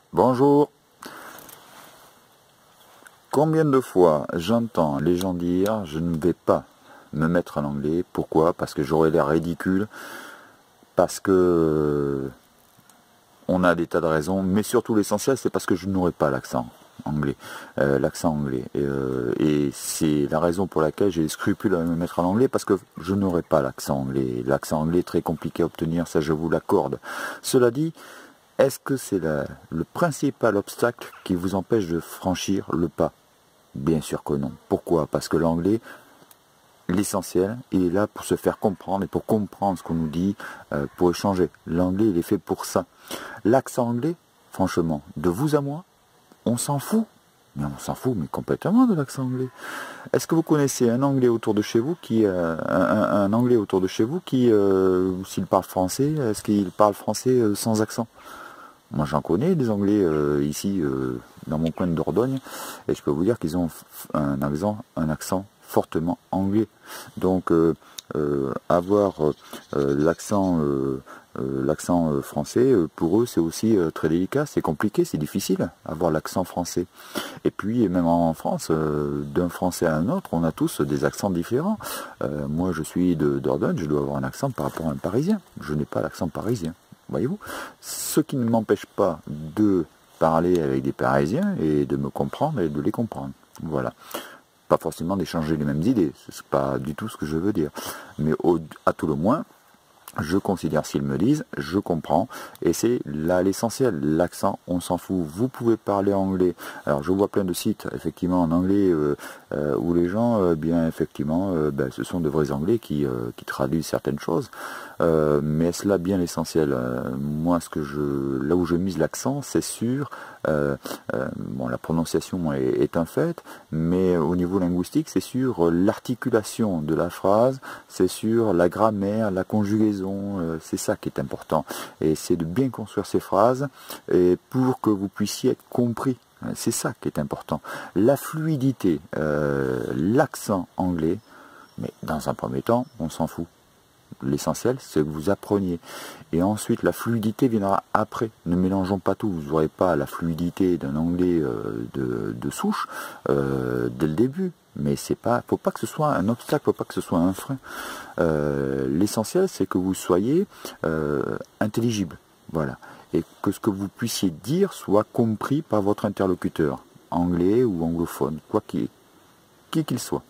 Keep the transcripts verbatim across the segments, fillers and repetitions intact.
Bonjour. Combien de fois j'entends les gens dire je ne vais pas me mettre en anglais? Pourquoi? Parce que j'aurais l'air ridicule, parce que on a des tas de raisons, mais surtout l'essentiel c'est parce que je n'aurai pas l'accent anglais, euh, l'accent anglais. Et, euh, et c'est la raison pour laquelle j'ai des scrupules à me mettre en anglais, parce que je n'aurai pas l'accent anglais. L'accent anglais est très compliqué à obtenir, ça je vous l'accorde. Cela dit, est-ce que c'est le principal obstacle qui vous empêche de franchir le pas? Bien sûr que non. Pourquoi? Parce que l'anglais, l'essentiel, il est là pour se faire comprendre et pour comprendre ce qu'on nous dit, euh, pour échanger. L'anglais, il est fait pour ça. L'accent anglais, franchement, de vous à moi, on s'en fout. Mais on s'en fout, mais complètement de l'accent anglais. Est-ce que vous connaissez un anglais autour de chez vous qui, euh, un, un anglais autour de chez vous qui, euh, s'il parle français, est-ce qu'il parle français euh, sans accent? Moi j'en connais des Anglais euh, ici euh, dans mon coin de Dordogne, et je peux vous dire qu'ils ont un accent, un accent fortement anglais. Donc euh, euh, avoir euh, l'accent euh, euh, l'accent euh, français, euh, pour eux c'est aussi euh, très délicat, c'est compliqué, c'est difficile avoir l'accent français. Et puis même en France, euh, d'un français à un autre, on a tous des accents différents. Euh, moi je suis de Dordogne, je dois avoir un accent par rapport à un Parisien. Je n'ai pas l'accent parisien. Voyez-vous, ce qui ne m'empêche pas de parler avec des Parisiens et de me comprendre et de les comprendre. Voilà. Pas forcément d'échanger les mêmes idées, ce n'est pas du tout ce que je veux dire. Mais au, à tout le moins, je considère s'ils me disent, je comprends, et c'est là l'essentiel. L'accent, on s'en fout. Vous pouvez parler anglais. Alors je vois plein de sites, effectivement, en anglais, euh, euh, où les gens, euh, bien effectivement, euh, ben, ce sont de vrais anglais qui, euh, qui traduisent certaines choses. Euh, mais est-ce là bien l'essentiel? euh, Moi, ce que je, là où je mise l'accent, c'est sur euh, euh, bon, la prononciation est, est un fait, mais au niveau linguistique, c'est sur l'articulation de la phrase, c'est sur la grammaire, la conjugaison, euh, c'est ça qui est important. Et c'est de bien construire ces phrases et pour que vous puissiez être compris. C'est ça qui est important. La fluidité, euh, l'accent anglais, mais dans un premier temps, on s'en fout. L'essentiel, c'est que vous appreniez. Et ensuite, la fluidité viendra après. Ne mélangeons pas tout. Vous n'aurez pas la fluidité d'un anglais euh, de, de souche euh, dès le début. Mais c'est pas, faut pas que ce soit un obstacle, faut pas que ce soit un frein. Euh, L'essentiel, c'est que vous soyez euh, intelligible. Voilà. Et que ce que vous puissiez dire soit compris par votre interlocuteur, anglais ou anglophone, quoi qu'il qui qu'il soit.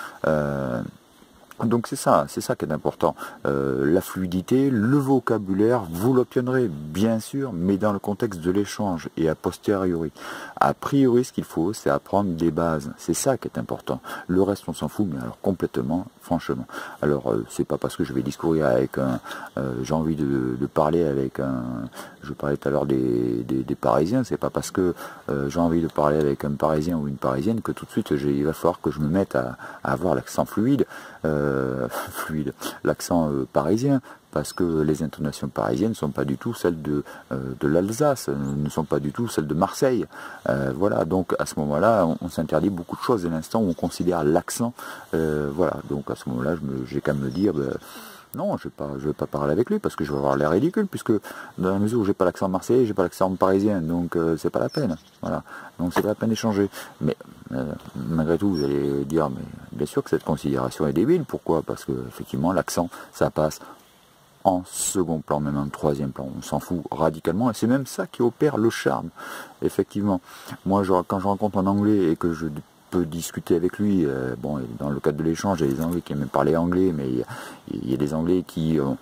Euh, Donc c'est ça, c'est ça qui est important. Euh, la fluidité, le vocabulaire, vous l'obtiendrez bien sûr, mais dans le contexte de l'échange et a posteriori. A priori, ce qu'il faut, c'est apprendre des bases. C'est ça qui est important. Le reste, on s'en fout, mais alors complètement, franchement. Alors euh, c'est pas parce que je vais discourir avec un, euh, j'ai envie de, de parler avec un, je parlais tout à l'heure des, des, des Parisiens. C'est pas parce que euh, j'ai envie de parler avec un Parisien ou une Parisienne que tout de suite, il va falloir que je me mette à, à avoir l'accent fluide. Euh, fluide, l'accent euh, parisien, parce que les intonations parisiennes ne sont pas du tout celles de, euh, de l'Alsace, ne sont pas du tout celles de Marseille. Euh, voilà, donc à ce moment-là, on, on s'interdit beaucoup de choses dès l'instant où on considère l'accent. Euh, voilà, donc à ce moment-là, j'ai qu'à me dire, ben, non, je ne vais pas parler avec lui parce que je vais avoir l'air ridicule, puisque dans la mesure où j'ai pas l'accent marseillais, j'ai pas l'accent parisien, donc euh, c'est pas la peine. Voilà, donc c'est pas la peine d'échanger. Mais euh, malgré tout, vous allez dire, mais bien sûr que cette considération est débile. Pourquoi? Parce que effectivement, l'accent, ça passe en second plan, même en troisième plan. On s'en fout radicalement, et c'est même ça qui opère le charme. Effectivement, moi, je, quand je rencontre un Anglais et que je peux discuter avec lui, euh, bon, dans le cadre de l'échange, il y a des Anglais qui aiment parler anglais, mais il y a, il y a des Anglais qui, euh,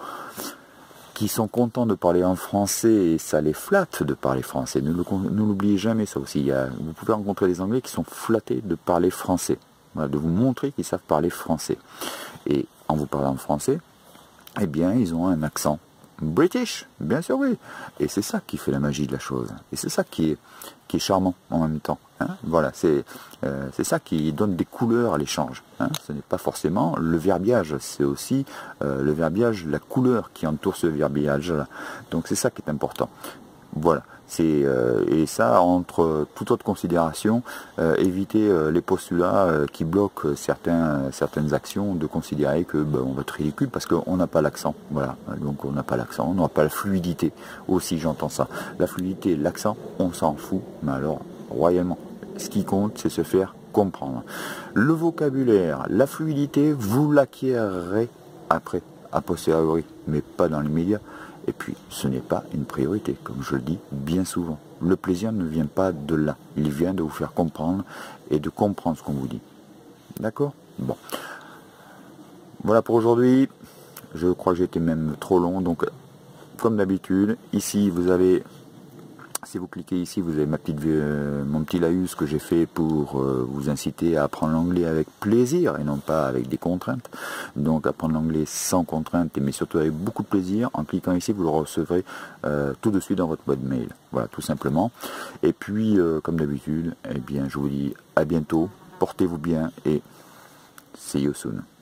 qui sont contents de parler en français et ça les flatte de parler français. Ne l'oubliez jamais, ça aussi. Il y a, vous pouvez rencontrer des Anglais qui sont flattés de parler français, voilà, de vous montrer qu'ils savent parler français. Et en vous parlant français, eh bien, ils ont un accent British, bien sûr, oui. Et c'est ça qui fait la magie de la chose. Et c'est ça qui est, qui est charmant en même temps. Hein. Voilà, c'est euh, c'est ça qui donne des couleurs à l'échange. Hein. Ce n'est pas forcément le verbiage, c'est aussi euh, le verbiage, la couleur qui entoure ce verbiage-là. Donc c'est ça qui est important. Voilà. C'est euh, et ça, entre toute autre considération, euh, éviter euh, les postulats euh, qui bloquent certains, certaines actions, de considérer que ben, on va être ridicule parce qu'on n'a pas l'accent. Voilà, donc on n'a pas l'accent, on n'aura pas la fluidité. Aussi, j'entends ça. La fluidité, l'accent, on s'en fout, mais alors royalement. Ce qui compte, c'est se faire comprendre. Le vocabulaire, la fluidité, vous l'acquérerez après, a posteriori, mais pas dans les médias. Et puis, ce n'est pas une priorité, comme je le dis bien souvent. Le plaisir ne vient pas de là. Il vient de vous faire comprendre et de comprendre ce qu'on vous dit. D'accord? Bon. Voilà pour aujourd'hui. Je crois que j'ai été même trop long. Donc, comme d'habitude, ici, vous avez... Si vous cliquez ici, vous avez ma petite, euh, mon petit laïus que j'ai fait pour euh, vous inciter à apprendre l'anglais avec plaisir et non pas avec des contraintes. Donc apprendre l'anglais sans contrainte, mais surtout avec beaucoup de plaisir. En cliquant ici, vous le recevrez euh, tout de suite dans votre boîte mail. Voilà, tout simplement. Et puis, euh, comme d'habitude, eh bien, je vous dis à bientôt. Portez-vous bien et see you soon.